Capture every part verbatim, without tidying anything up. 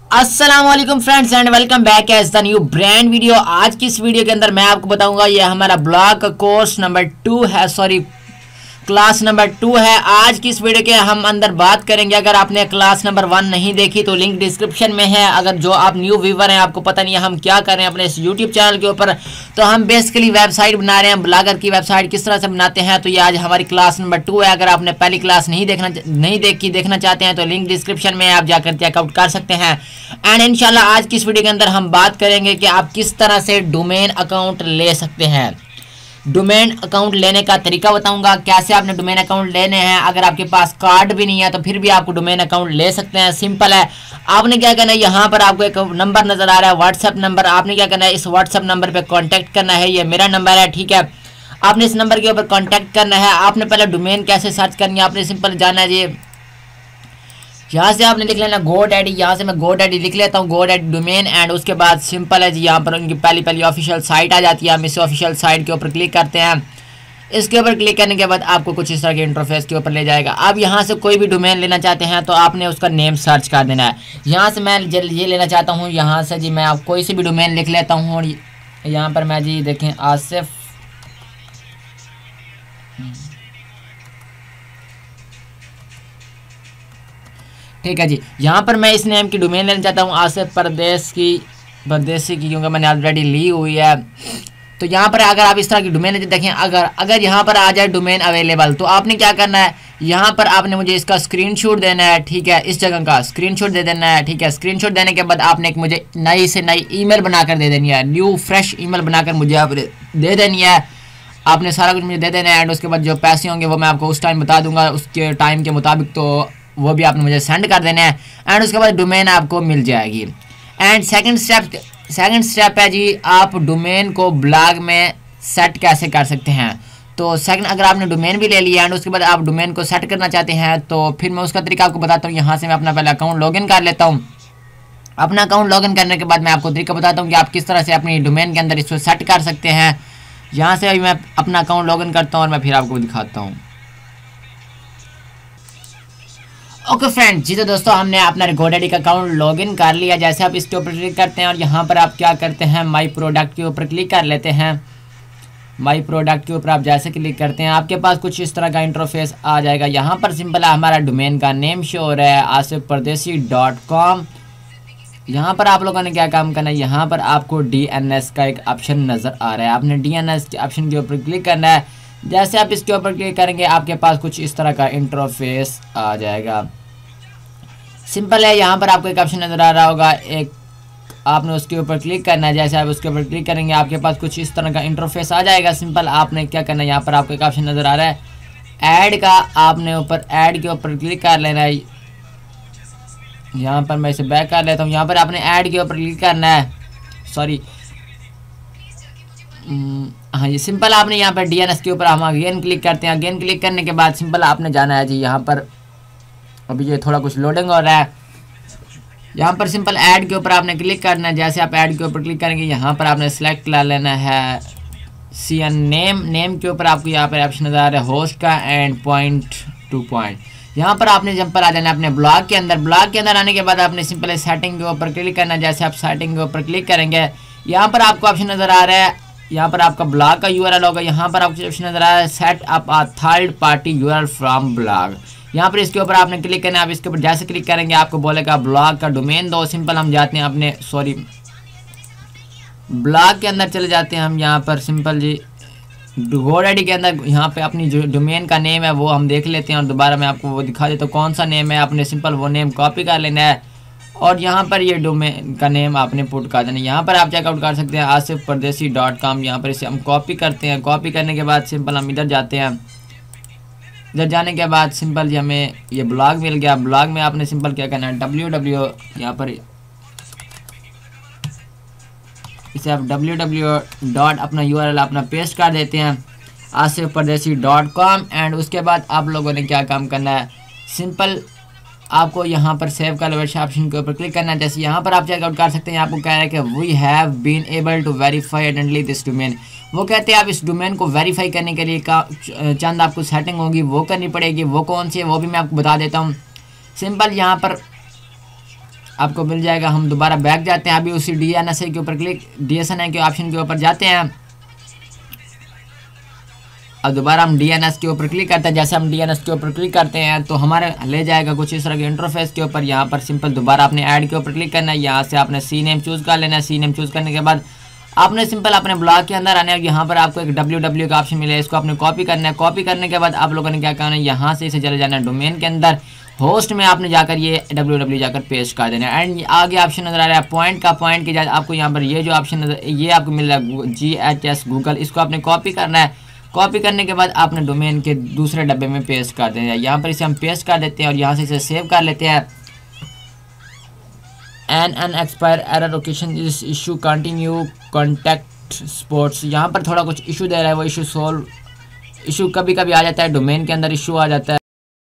अस्सलाम वालेकुम friends and welcome back as the new brand video. आज की इस वीडियो के अंदर मैं आपको बताऊंगा ये हमारा ब्लॉग का कोर्स नंबर टू है, सॉरी क्लास नंबर टू है। आज की इस वीडियो के हम अंदर बात करेंगे, अगर आपने क्लास नंबर वन नहीं देखी तो लिंक डिस्क्रिप्शन में है। अगर जो आप न्यू व्यूवर हैं, आपको पता नहीं है हम क्या कर रहे हैं अपने इस यूट्यूब चैनल के ऊपर, तो हम बेसिकली वेबसाइट बना रहे हैं, ब्लॉगर की वेबसाइट किस तरह से बनाते हैं। तो ये आज हमारी क्लास नंबर टू है। अगर आपने पहली क्लास नहीं देखना नहीं देखी देखना चाहते हैं तो लिंक डिस्क्रिप्शन में आप जाकर चेकआउट कर सकते हैं। एंड इंशाल्लाह आज की इस वीडियो के अंदर हम बात करेंगे कि आप किस तरह से डोमेन अकाउंट ले सकते हैं। डोमेन अकाउंट लेने का तरीका बताऊंगा, कैसे आपने डोमेन अकाउंट लेने हैं। अगर आपके पास कार्ड भी नहीं है तो फिर भी आपको डोमेन अकाउंट ले सकते हैं। सिंपल है, आपने क्या करना है, यहाँ पर आपको एक नंबर नजर आ रहा है व्हाट्सएप नंबर। आपने क्या करना है, इस व्हाट्सएप नंबर पे कांटेक्ट करना है। ये मेरा नंबर है, ठीक है। आपने इस नंबर के ऊपर कांटेक्ट करना है। आपने पहले डोमेन कैसे सर्च करनी है, आपने सिंपल जाना है जी, यहाँ से आपने लिख लेना गो डैडी। यहाँ से मैं गो डैडी लिख लेता हूँ, गो डैडी डोमेन। एंड उसके बाद सिंपल है जी, यहाँ पर उनकी पहली पहली ऑफिशियल साइट आ जाती है। हम इस ऑफिशियल साइट के ऊपर क्लिक करते हैं। इसके ऊपर क्लिक करने के बाद आपको कुछ इस तरह के इंटरफेस के ऊपर ले जाएगा। अब यहाँ से कोई भी डोमेन लेना चाहते हैं तो आपने उसका नेम सर्च कर देना है। यहाँ से मैं ये लेना चाहता हूँ, यहाँ से जी मैं आप कोई सी भी डोमेन लिख लेता हूँ। यहाँ पर मैं जी देखें आसिफ, ठीक है जी। यहाँ पर मैं इस नेम की डोमेन लेना चाहता हूँ, आसिफ परदेश की परदेसी की, क्योंकि मैंने ऑलरेडी ली हुई है। तो यहाँ पर अगर आप इस तरह की डोमेन देखें, अगर अगर यहाँ पर आ जाए डोमेन अवेलेबल, तो आपने क्या करना है, यहाँ पर आपने मुझे इसका स्क्रीनशॉट देना है, ठीक है। इस जगह का स्क्रीनशॉट दे देना है, ठीक है। स्क्रीनशॉट देने के बाद आपने एक मुझे नई से नई ईमेल बनाकर दे देनी है, न्यू फ्रेश ईमेल बनाकर मुझे आप दे देनी है। आपने सारा कुछ मुझे दे देना है। एंड उसके बाद जो पैसे होंगे वो मैं आपको उस टाइम बता दूंगा, उसके टाइम के मुताबिक, तो वो भी आपने मुझे सेंड कर देना है। एंड उसके बाद डोमेन आपको मिल जाएगी। And second step second step है जी, आप डोमेन को ब्लॉग में सेट कैसे कर सकते हैं। तो सेकंड, अगर आपने डोमेन भी ले लिया एंड उसके बाद आप डोमेन को सेट करना चाहते हैं तो फिर मैं उसका तरीका आपको बताता हूँ। यहाँ से मैं अपना पहले अकाउंट लॉगिन कर लेता हूँ। अपना अकाउंट लॉगिन करने के बाद मैं आपको तरीका बताता हूँ कि आप किस तरह से अपनी डोमेन के अंदर इसको सेट कर सकते हैं। यहाँ से मैं अपना अकाउंट लॉगिन करता हूँ और मैं फिर आपको दिखाता हूँ। ओके फ्रेंड जी, तो दोस्तों हमने अपना GoDaddy का अकाउंट लॉगिन कर लिया। जैसे आप इसके ऊपर क्लिक करते हैं और यहाँ पर आप क्या करते हैं, माई प्रोडक्ट के ऊपर क्लिक कर लेते हैं। माई प्रोडक्ट के ऊपर आप जैसे क्लिक करते हैं आपके पास कुछ इस तरह का इंटरफेस आ जाएगा। यहाँ पर सिंपल है हमारा डोमेन का नेम शो हो रहा है, आसिफ परदेसी डॉट कॉम। यहाँ पर आप लोगों ने क्या काम करना है, यहाँ पर आपको डी एन एस का एक ऑप्शन नज़र आ रहा है। आपने डी एन एस के ऑप्शन के ऊपर क्लिक करना है। जैसे आप इसके ऊपर क्लिक करेंगे आपके पास कुछ इस तरह का इंटरफेस आ जाएगा। सिंपल है, यहाँ पर आपको एक ऑप्शन नज़र आ रहा होगा, एक आपने उसके ऊपर क्लिक करना है। जैसे आप उसके ऊपर क्लिक करेंगे आपके पास कुछ इस तरह का इंटरफेस आ जाएगा। सिंपल आपने क्या करना है, यहाँ पर आपको एक ऑप्शन नज़र आ रहा है ऐड का, आपने ऊपर ऐड के ऊपर क्लिक कर लेना है। यहाँ पर मैं इसे बैक कर लेता हूँ। यहाँ पर आपने ऐड के ऊपर क्लिक करना है, सॉरी हाँ जी। सिंपल आपने यहाँ पर डी एन एस के ऊपर हम अगेन क्लिक करते हैं। अगेन क्लिक करने के बाद सिंपल आपने जाना है जी, यहाँ पर अभी ये थोड़ा कुछ लोडिंग हो रहा है। यहाँ पर सिंपल ऐड के ऊपर आपने क्लिक करना है। जैसे आप ऐड के ऊपर क्लिक करेंगे यहाँ पर आपने सेलेक्ट कर लेना है सी एन नेम। नेम के ऊपर आपको यहाँ पर ऑप्शन नज़र आ रहा है होस्ट का एंड पॉइंट टू पॉइंट। यहाँ पर आपने जब पर आ जाना है अपने ब्लॉग के अंदर। ब्लॉग के अंदर आने के बाद आपने सिंपल सेटिंग के ऊपर क्लिक करना है। जैसे आप सेटिंग के ऊपर क्लिक करेंगे यहाँ पर आपको ऑप्शन नज़र आ रहा है, यहाँ पर आपका ब्लॉग का यूआरएल होगा। यहाँ पर आपको ऑप्शन नज़र आ रहा है set up a third party URL from blog. यहाँ पर इसके ऊपर आपने क्लिक करना है। आप इसके ऊपर जैसे क्लिक करेंगे आपको बोलेगा ब्लॉग का डोमेन दो। सिंपल हम जाते हैं अपने सॉरी ब्लॉग के अंदर चले जाते हैं हम। यहाँ पर सिंपल जी GoDaddy के अंदर यहाँ पे अपनी जो डोमेन का नेम है वो हम देख लेते हैं और दोबारा मैं आपको वो दिखा देता हूँ कौन सा नेम है। आपने सिंपल वो नेम कॉपी कर लेना है और यहाँ पर ये डोमेन का नेम आपने पुट कर देना है। यहाँ पर आप चेकआउट कर सकते हैं आसिफ परदेसी डॉट कॉम। यहाँ पर इसे हम कॉपी करते हैं। कॉपी करने के बाद सिंपल हम इधर जाते हैं। इधर जाने के बाद सिंपल जी हमें ये ब्लॉग मिल गया। ब्लॉग में आपने सिंपल क्या करना है, डब्ल्यू डब्ल्यू यहाँ पर इसे आप डब्ल्यू डब्ल्यू डॉट अपना यूआरएल अपना पेस्ट कर देते हैं आसिफ परदेसी डॉट कॉम। एंड उसके बाद आप लोगों ने क्या काम करना है, सिंपल आपको यहाँ पर सेव का लेवल ऑप्शन के ऊपर क्लिक करना है। जैसे यहाँ पर आप चेकआउट कर सकते हैं, आपको कह रहा है कि we have been able to verify identity this domain. वो कहते हैं आप इस डोमेन को वेरीफाई करने के लिए का चंद आपको सेटिंग होगी वो करनी पड़ेगी। वो कौन सी है वो भी मैं आपको बता देता हूँ। सिंपल यहाँ पर आपको मिल जाएगा। हम दोबारा बैक जाते हैं, अभी उसी डी एन एस ए के ऊपर click D S N A के ऑप्शन के ऊपर जाते हैं। अब दोबारा हम डी एन एस के ऊपर क्लिक करते हैं। जैसे हम डी एन एस के ऊपर क्लिक करते हैं तो हमारे ले जाएगा कुछ इस तरह के इंटरफेस के ऊपर। यहाँ पर सिंपल दोबारा आपने ऐड के ऊपर क्लिक करना है। यहाँ से आपने सी नेम चूज़ कर लेना है। सी नेम चूज़ करने के बाद आपने सिंपल अपने ब्लॉग के अंदर आना है। यहाँ पर आपको एक डब्ल्यू डब्ल्यू का ऑप्शन मिलेगा, इसको आपने कॉपी करना है। कॉपी करने के बाद आप लोगों ने क्या करना है, यहाँ से इसे चले जाना है डोमेन के अंदर। होस्ट में आपने जाकर ये डब्ल्यू डब्ल्यू जाकर पेस्ट कर देना है। एंड आगे ऑप्शन नजर आ रहा है पॉइंट का, पॉइंट के बाद आपको यहाँ पर ये जो ऑप्शन नजर ये आपको मिल रहा है जी एच एस गूगल, इसको आपने कॉपी करना है। कॉपी करने के बाद आपने डोमेन के दूसरे डब्बे में पेस्ट कर देना है। यहाँ पर इसे हम पेस्ट कर देते हैं और यहाँ से इसे सेव कर लेते हैं। N N expire error location is issue continue contact sports. यहाँ पर थोड़ा कुछ इशू दे रहा है, वो इशू सोल्व इशू कभी कभी आ जाता है, डोमेन के अंदर इशू आ जाता है।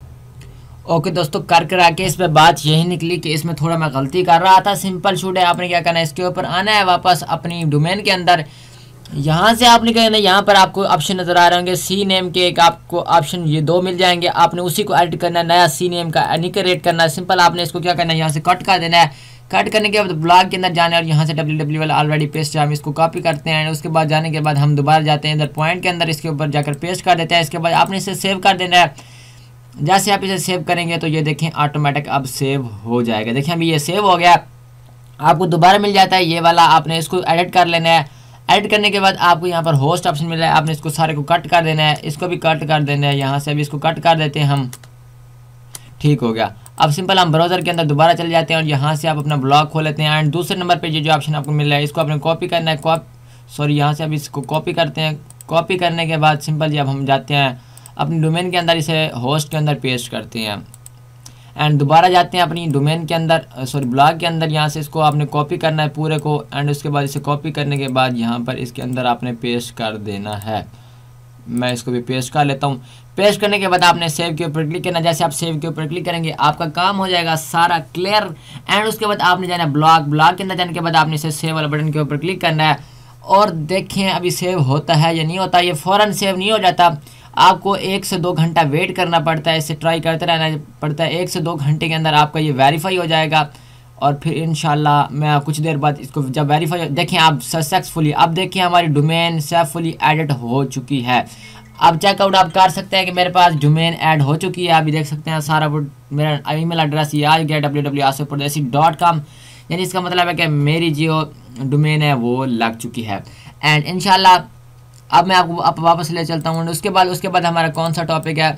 ओके दोस्तों, कर करा के इस पर बात यही निकली कि इसमें थोड़ा मैं गलती कर रहा था। सिंपल शूट है, आपने क्या करना है, इसके ऊपर आना है वापस अपनी डोमेन के अंदर। यहाँ से आपने कहना है, यहाँ पर आपको ऑप्शन नज़र आ रहे होंगे सी नेम के, एक आपको ऑप्शन ये दो मिल जाएंगे। आपने उसी को एडिट करना है, नया सी नेम का एनिकरेट करना है। सिंपल आपने इसको क्या करना है, यहाँ से कट कर देना है। कट करने के बाद ब्लॉग के अंदर जाना है और यहाँ से डब्ल्यू डब्ल्यू वाला ऑलरेडी पेस्ट है, हम इसको कॉपी करते हैं। उसके बाद जाने के बाद हम दोबारा जाते हैं इधर पॉइंट के अंदर, इसके ऊपर जाकर पेस्ट कर देते हैं। इसके बाद आपने इसे सेव कर देना है। जैसे आप इसे सेव करेंगे तो ये देखें ऑटोमेटिक अब सेव हो जाएगा। देखें अभी ये सेव हो गया। आपको दोबारा मिल जाता है ये वाला, आपने इसको एडिट कर लेना है। एडिट करने के बाद आपको यहाँ पर होस्ट ऑप्शन मिल रहा है, आपने इसको सारे को कट कर देना है। इसको भी कट कर देना है, यहाँ से अभी इसको कट कर देते हैं हम। ठीक हो गया। अब सिंपल हम ब्राउज़र के अंदर दोबारा चले जाते हैं और यहाँ से आप अपना ब्लॉग खोल लेते हैं। एंड दूसरे नंबर पे ये जो ऑप्शन आपको मिल रहा है, इसको आपने कॉपी करना है। कॉप सॉरी यहाँ से अब इसको कॉपी करते हैं। कॉपी करने के बाद सिंपल जी अब हम जाते हैं अपनी डोमेन के अंदर, इसे होस्ट के अंदर पेस्ट करते हैं। एंड दोबारा जाते हैं अपनी डोमेन के अंदर, सॉरी ब्लॉग के अंदर। यहाँ से इसको आपने कॉपी करना है पूरे को। एंड उसके बाद इसे कॉपी करने के बाद यहाँ पर इसके अंदर आपने पेस्ट कर देना है। मैं इसको भी पेस्ट कर लेता हूँ। पेस्ट करने के बाद आपने सेव के ऊपर क्लिक करना है। जैसे आप सेव के ऊपर क्लिक करेंगे आपका काम हो जाएगा सारा क्लियर। एंड उसके बाद आपने जाना है ब्लॉग। ब्लॉग के अंदर जाने के बाद आपने इसे सेव वाला बटन के ऊपर क्लिक करना है और देखें अभी सेव होता है या नहीं होता। ये फ़ौरन सेव नहीं हो जाता, आपको एक से दो घंटा वेट करना पड़ता है, इसे ट्राई करते रहना पड़ता है। एक से दो घंटे के अंदर आपका ये वेरीफाई हो जाएगा और फिर इंशाल्लाह मैं कुछ देर बाद इसको जब वेरीफाई देखें आप सक्सेसफुली, अब देखिए हमारी डोमेन सक्सेसफुली एडिट हो चुकी है। अब चेकआउट आप कर सकते हैं कि मेरे पास डोमेन ऐड हो चुकी है। अभी देख सकते हैं सारा वो मेरा ईमेल एड्रेस ये आ गया डब्ल्यू डब्ल्यू आसिफ परदेसी डॉट कॉम, यानी इसका मतलब है कि मेरी जो डोमेन है वो लग चुकी है। एंड इंशाल्लाह अब मैं आपको अब वापस ले चलता हूँ। उसके बाद उसके बाद हमारा कौन सा टॉपिक है,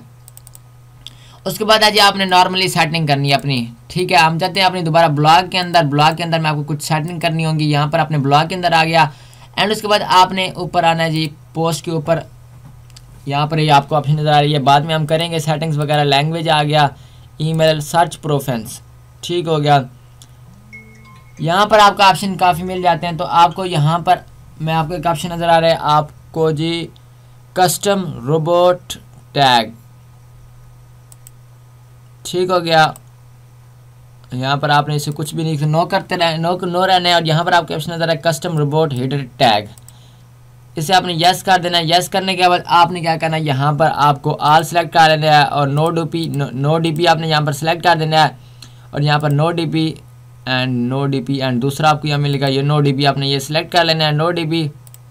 उसके बाद आज आपने नॉर्मली सेटिंग करनी है अपनी। ठीक है, हम चाहते हैं अपनी दोबारा ब्लॉग के अंदर। ब्लॉग के अंदर मैं आपको कुछ सेटिंग करनी होगी। यहाँ पर अपने ब्लॉग के अंदर आ गया। एंड उसके बाद आपने ऊपर आना है जी पोस्ट के ऊपर। यहाँ पर ये यह आपको ऑप्शन नज़र आ रही है, बाद में हम करेंगे सेटिंग्स वगैरह। लैंग्वेज आ गया, ईमेल, सर्च प्रेफरेंस, ठीक हो गया। यहाँ पर आपका ऑप्शन काफ़ी मिल जाते हैं। तो आपको यहाँ पर मैं आपको एक ऑप्शन नज़र आ रहा है आपको जी कस्टम रोबोट टैग, ठीक हो गया। यहाँ पर आपने इसे कुछ भी नहीं नो करते रहे नो नो रहना है। और यहाँ पर आपके ऑप्शन नज़र है कस्टम रोबोट हेडर टैग, इसे आपने यस कर देना है। यस करने के बाद आपने क्या करना है, यहाँ पर आपको आल सेलेक्ट कर लेना है और no DP no, no DP आपने यहाँ पर सेलेक्ट कर देना है। और यहाँ पर no DP and no DP and दूसरा आपको यहाँ मिलेगा ये नो डीपी, आपने ये सिलेक्ट कर लेना है नो डीपी,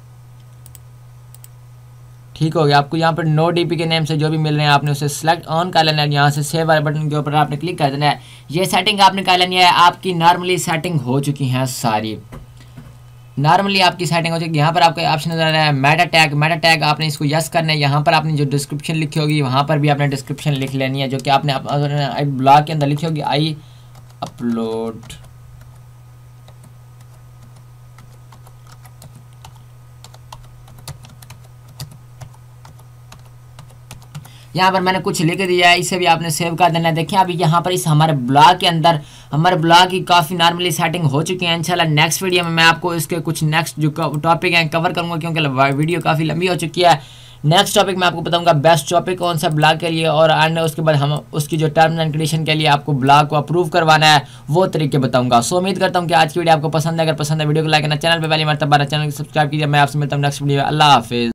ठीक हो गया। आपको यहाँ पर नो डीपी के नेम से जो भी मिल रहे हैं आपने उसे सिलेक्ट ऑन कर लेना है। यहाँ से सेव वाले बटन के ऊपर आपने क्लिक कर देना है। ये सेटिंग आपने कर लेनी है। आपकी नॉर्मली सेटिंग हो चुकी हैं सारी, नॉर्मली आपकी सेटिंग हो चुकी है। यहाँ पर आपका ऑप्शन नजर आ रहा है मेटा टैग। मेटा टैग आपने इसको यस करना है। यहाँ पर आपने जो डिस्क्रिप्शन लिखी होगी वहाँ पर भी आपने डिस्क्रिप्शन लिख लेनी है, जो कि आपने ब्लॉग के अंदर लिखी होगी आई अपलोड। यहाँ पर मैंने कुछ लिख दिया है, इसे भी आपने सेव कर देना है। देखिए अभी यहाँ पर इस हमारे ब्लॉग के अंदर हमारे ब्लॉग की काफ़ी नॉर्मली सेटिंग हो चुकी है। इंशाल्लाह नेक्स्ट वीडियो में मैं आपको इसके कुछ नेक्स्ट जो टॉपिक हैं कवर करूँगा, क्योंकि वीडियो काफ़ी लंबी हो चुकी है। नेक्स्ट टॉपिक मैं आपको बताऊंगा बेस्ट टॉपिक कौन सा ब्लॉग के लिए, और अन्य उसके बाद हम उसकी जो टर्म्स एंड कंडीशन के लिए आपको ब्लॉग को अप्रूव करवाना है वो तरीके बताऊंगा। सो उम्मीद करता हूँ कि आज की वीडियो आपको पसंद है। अगर पसंद है वीडियो को लाइक करना, चैनल पर पहली मरतबा चैनल को सब्सक्राइब कीजिए। मैं आपसे मिलता हूँ नेक्स्ट वीडियो। अल्लाह हाफिज़।